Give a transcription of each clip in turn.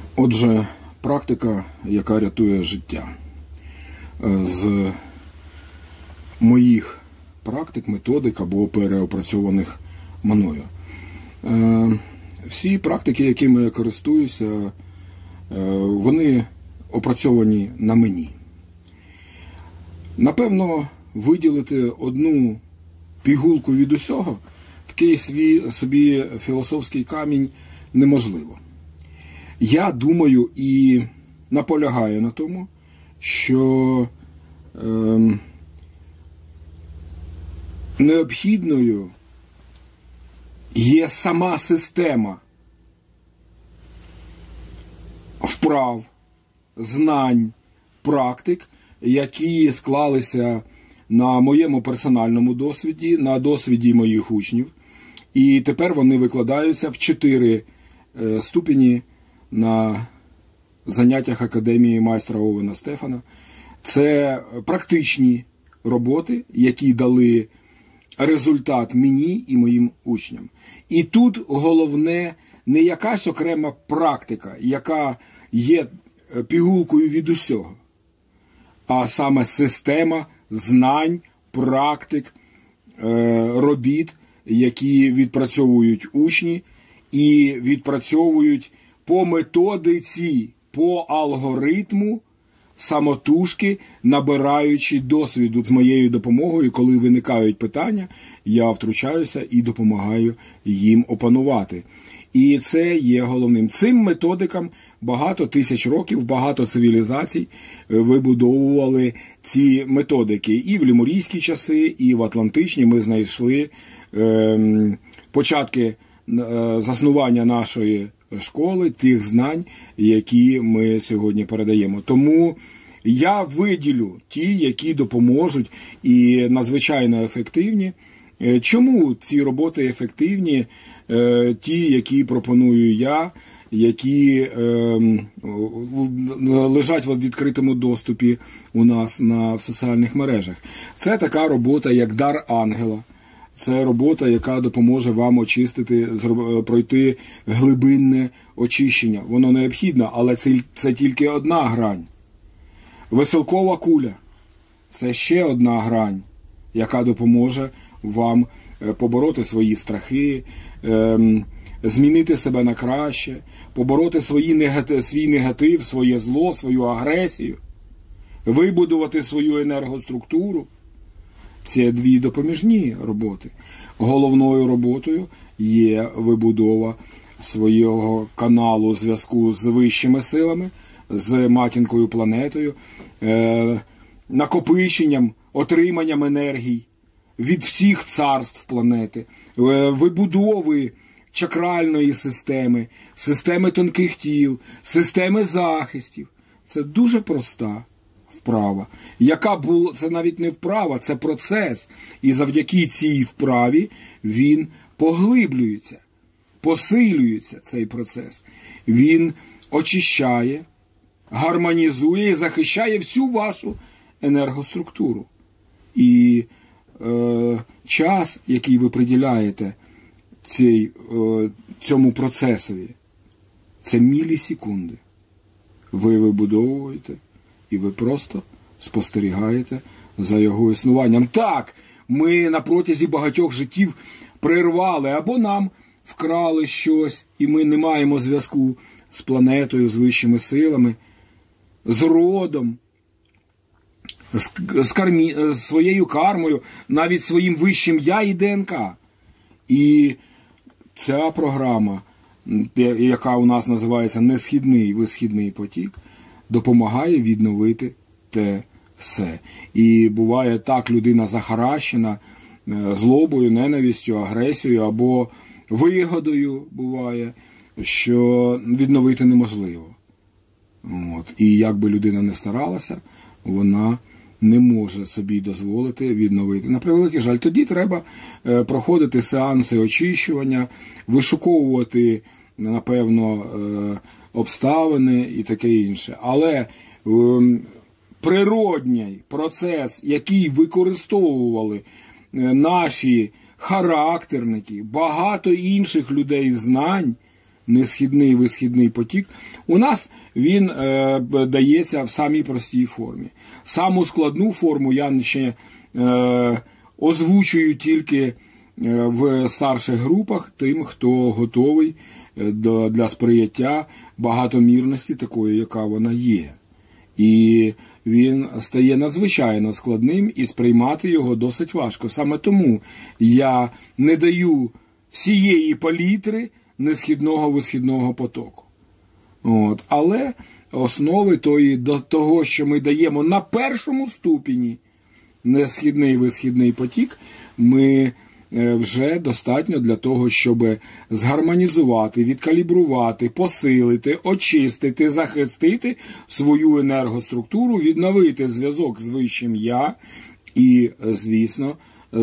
Отже, практика, яка рятує життя. З моїх практик, методик або переопрацьованих мною. Всі практики, якими я користуюся, вони опрацьовані на мені. Напевно, виділити одну пігулку від усього, такий собі філософський камінь, неможливо. Я думаю і наполягаю на тому, що необхідною є сама система вправ, знань, практик, які склалися на моєму персональному досвіді, на досвіді моїх учнів. І тепер вони викладаються в 4 ступені на заняттях Академії майстра Овена Стефана. Це практичні роботи, які дали результат мені і моїм учням. І тут головне не якась окрема практика, яка є пігулкою від усього, а саме система знань, практик, робіт, які відпрацьовують учні і відпрацьовують по методиці, по алгоритму, самотужки, набираючи досвіду з моєю допомогою. Коли виникають питання, я втручаюся і допомагаю їм опанувати. І це є головним. Цим методикам багато тисяч років, багато цивілізацій вибудовували ці методики. І в лемурійські часи, і в атлантичні ми знайшли початки заснування нашої школи, тих знань, які ми сьогодні передаємо. Тому я виділю ті, які допоможуть і надзвичайно ефективні. Чому ці роботи ефективні? Ті, які пропоную я, які лежать в відкритому доступі у нас на соціальних мережах. Це така робота, як дар ангела. Це робота, яка допоможе вам очистити, пройти глибинне очищення. Воно необхідне, але це тільки одна грань. Веселкова куля – це ще одна грань, яка допоможе вам побороти свої страхи, змінити себе на краще, побороти свій негатив, своє зло, свою агресію, вибудувати свою енергоструктуру. Це 2 допоміжні роботи. Головною роботою є вибудова свого каналу зв'язку з вищими силами, з матінкою планетою, накопиченням, отриманням енергій від всіх царств планети, вибудови чакральної системи, системи тонких тіл, системи захистів. Це дуже проста вправа. Це навіть не вправа, це процес. І завдяки цій вправі він поглиблюється, посилюється цей процес. Він очищає, гармонізує і захищає всю вашу енергоструктуру. І час, який ви приділяєте цьому процесові, це мілісекунди. Ви вибудовуєте і ви просто спостерігаєте за його існуванням. Так, ми на протязі багатьох життів прервали або нам вкрали щось, і ми не маємо зв'язку з планетою, з вищими силами, з родом, з своєю кармою, навіть своїм вищим я і ДНК. І ця програма, яка у нас називається «Несхідний висхідний потік», допомагає відновити те все. І буває так, людина захаращена злобою, ненавистю, агресією або вигодою буває, що відновити неможливо. І як би людина не старалася, вона не може собі дозволити відновити. На превеликий жаль, тоді треба проходити сеанси очищування, вишуковувати, напевно, обставини і таке інше. Але природній процес, який використовували наші характерники, багато інших людей знань, несхідний висхідний потік, у нас він дається в самій простій формі. Саму складну форму я ще озвучую тільки в старших групах тим, хто готовий для сприяття багатомірності такої, яка вона є. І він стає надзвичайно складним, і сприймати його досить важко. Саме тому я не даю всієї палітри несхідного висхідного потоку. Але основи того, що ми даємо на першому ступені несхідний висхідний потік, ми вже достатньо для того, щоб згармонізувати, відкалібрувати, посилити, очистити, захистити свою енергоструктуру, відновити зв'язок з вищим «я» і, звісно,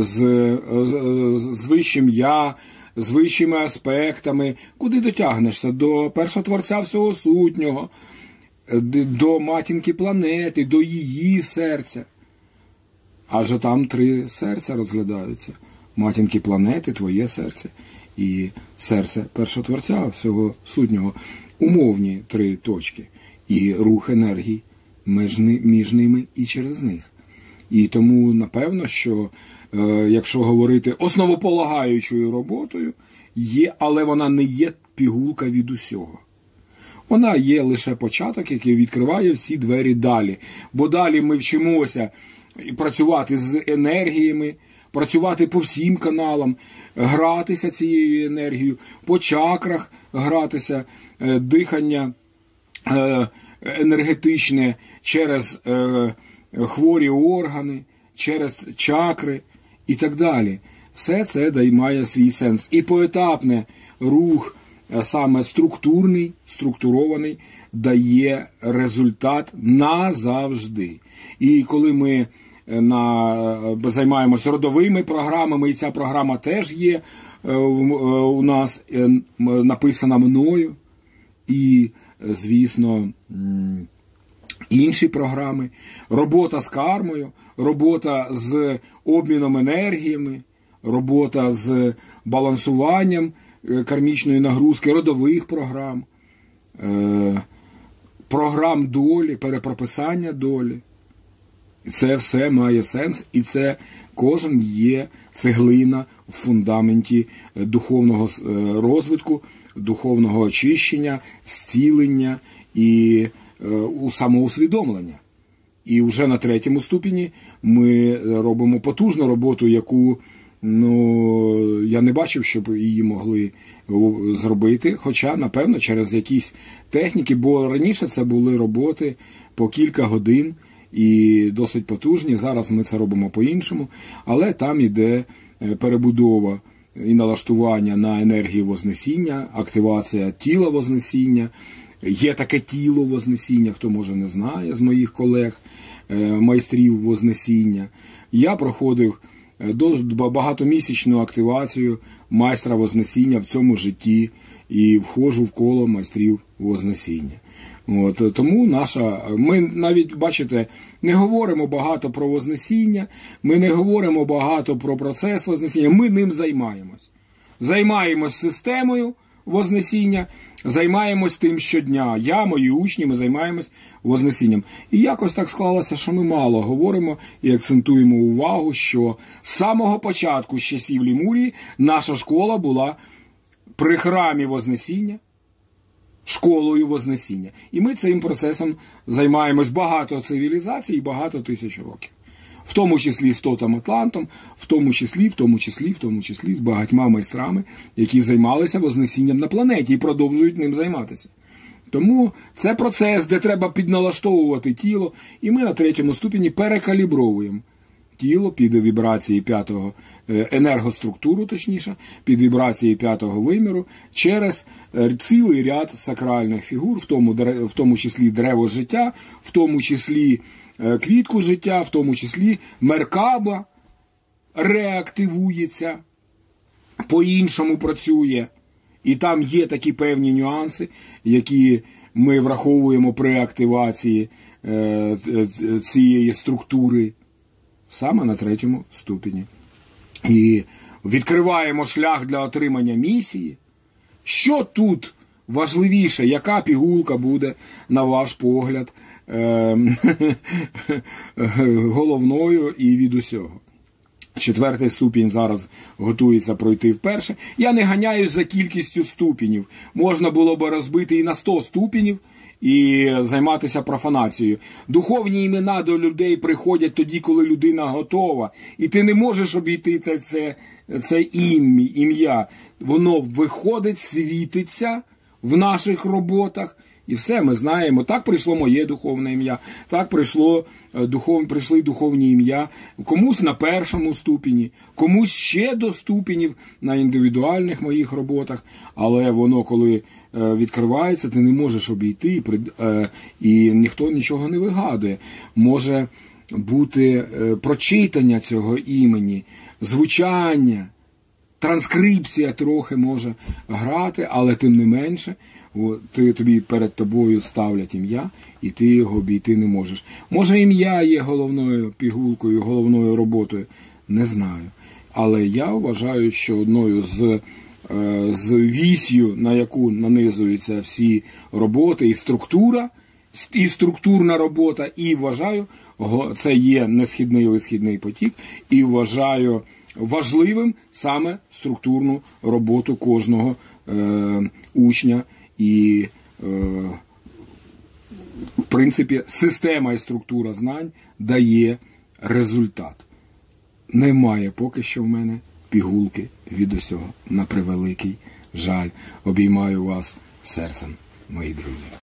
з вищим «я», з вищими аспектами, куди дотягнешся? До першотворця всього сутнього, до матінки планети, до її серця. Адже там 3 серця розглядаються. Матінки планети, твоє серце і серце першотворця всього сутнього. Умовні 3 точки. І рух енергії між ними і через них. І тому, напевно, що якщо говорити основополагаючою роботою, є, але вона не є пігулка від усього. Вона є лише початок, який відкриває всі двері далі. Бо далі ми вчимося працювати з енергіями, працювати по всім каналам, гратися цією енергією, по чакрах гратися, дихання енергетичне через хворі органи, через чакри і так далі. Все це має свій сенс. І поетапне рух, саме структурний, структурований, дає результат назавжди. І коли ми займаємося родовими програмами, і ця програма теж є у нас, написана мною, і, звісно, інші програми, робота з кармою, робота з обміном енергіями, робота з балансуванням кармічної нагрузки, родових програм, програм долі, перепрописання долі. Це все має сенс, і це кожен є цеглина в фундаменті духовного розвитку, духовного очищення, зцілення і самоусвідомлення. І вже на 3-му ступені ми робимо потужну роботу, яку я не бачив, щоб її могли зробити, хоча, напевно, через якісь техніки, бо раніше це були роботи по кілька годин і досить потужні. Зараз ми це робимо по-іншому, але там іде перебудова і налаштування на енергію Вознесіння, активація тіла Вознесіння. Є таке тіло Вознесіння, хто, може, не знає з моїх колег, майстрів Вознесіння. Я проходив багатомісячну активацію майстра Вознесіння в цьому житті і входжу в коло майстрів Вознесіння. Тому ми навіть, бачите, не говоримо багато про Вознесіння, ми не говоримо багато про процес Вознесіння, ми ним займаємось. Займаємось системою Вознесіння, займаємось тим щодня. Я, мої учні, ми займаємось Вознесінням. І якось так склалося, що ми мало говоримо і акцентуємо увагу, що з самого початку, з часів Лемурії, наша школа була при храмі Вознесіння, школою Вознесіння. І ми цим процесом займаємось багато цивілізацій і багато тисяч років. В тому числі з Тотом Атлантом, в тому числі з багатьма майстрами, які займалися Вознесінням на планеті і продовжують ним займатися. Тому це процес, де треба підналаштовувати тіло, і ми на 3-му ступені перекалібровуємо тіло під вібрації 5-го, енергоструктуру, точніше, під вібрації 5-го виміру, через цілий ряд сакральних фігур, в тому числі дерево життя, в тому числі квітку життя, в тому числі Меркаба реактивується, по-іншому працює. І там є такі певні нюанси, які ми враховуємо при активації цієї структури саме на 3-му ступені. І відкриваємо шлях для отримання місії. Що тут важливіше, яка пігулка буде, на ваш погляд, головною і від усього. 4-й ступінь зараз готується пройти вперше. Я не ганяюсь за кількістю ступенів. Можна було б розбити і на 100 ступенів і займатися профанацією. Духовні імена до людей приходять тоді, коли людина готова. І ти не можеш обійти це ім'я. Воно виходить, світиться в наших роботах. І все, ми знаємо, так прийшло моє духовне ім'я, так прийшли духовні ім'я, комусь на 1-му ступені, комусь ще до ступенів на індивідуальних моїх роботах, але воно, коли відкривається, ти не можеш обійти, і ніхто нічого не вигадує. Може бути прочитання цього імені, звучання, транскрипція трохи може грати, але тим не менше, тобі перед тобою ставлять ім'я, і ти його обійти не можеш. Може, ім'я є головною пігулкою, головною роботою? Не знаю. Але я вважаю, що одною з вісью, на яку нанизуються всі роботи, і структурна робота, і вважаю, це є несхідний і висхідний потік, і вважаю важливим саме структурну роботу кожного учня. І, в принципі, система і структура знань дає результат. Немає поки що в мене пігулки від усього. На превеликий жаль. Обіймаю вас серцем, мої друзі.